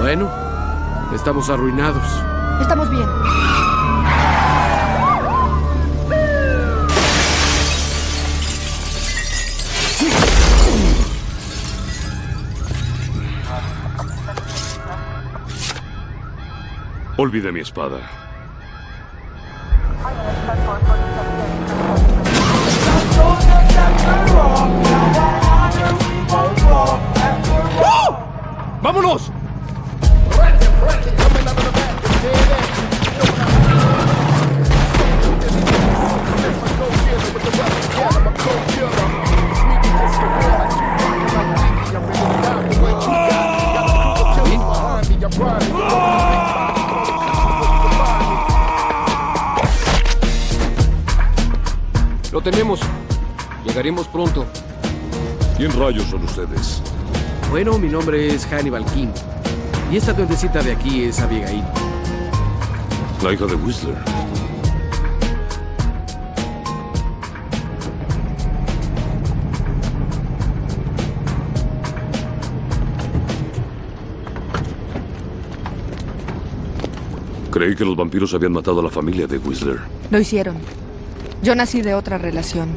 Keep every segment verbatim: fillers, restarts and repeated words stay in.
Bueno, estamos arruinados. Estamos bien. Olvidé mi espada. ¡Oh! ¡Vámonos! Lo tenemos. Llegaremos pronto. ¿Quién rayos son ustedes? Bueno, mi nombre es Hannibal King. Y esta duendecita de aquí es Abigail. La hija de Whistler. Creí que los vampiros habían matado a la familia de Whistler. Lo hicieron. Yo nací de otra relación.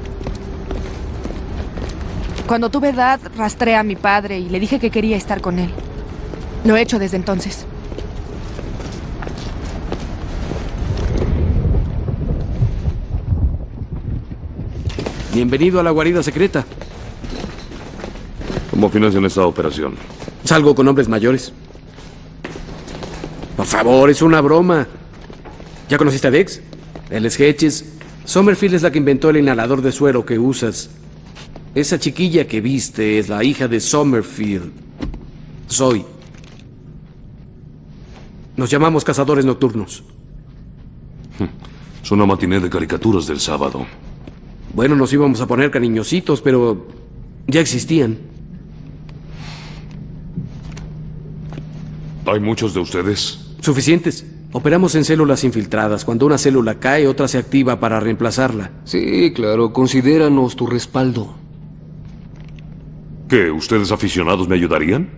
Cuando tuve edad, rastré a mi padre y le dije que quería estar con él. Lo he hecho desde entonces. Bienvenido a la guarida secreta. ¿Cómo financian esta operación? Salgo con hombres mayores. Por favor, es una broma. ¿Ya conociste a Dex? Él es Hedges. Summerfield es la que inventó el inhalador de suero que usas. Esa chiquilla que viste es la hija de Summerfield. Zoe. Nos llamamos cazadores nocturnos. Es una matiné de caricaturas del sábado. Bueno, nos íbamos a poner cariñositos, pero ya existían. ¿Hay muchos de ustedes? Suficientes. Operamos en células infiltradas. Cuando una célula cae, otra se activa para reemplazarla. Sí, claro. Considéranos tu respaldo. ¿Qué? ¿Ustedes aficionados me ayudarían?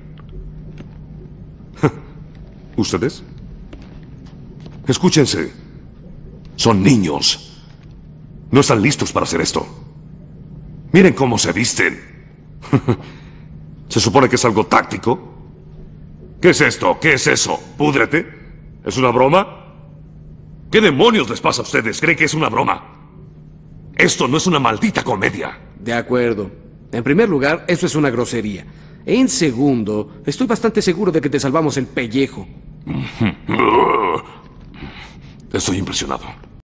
¿Ustedes? Escúchense. Son niños. No están listos para hacer esto. Miren cómo se visten. ¿Se supone que es algo táctico? ¿Qué es esto? ¿Qué es eso? ¿Púdrete? ¿Es una broma? ¿Qué demonios les pasa a ustedes? ¿Creen que es una broma? Esto no es una maldita comedia. De acuerdo. En primer lugar, eso es una grosería. En segundo, estoy bastante seguro de que te salvamos el pellejo. Estoy impresionado.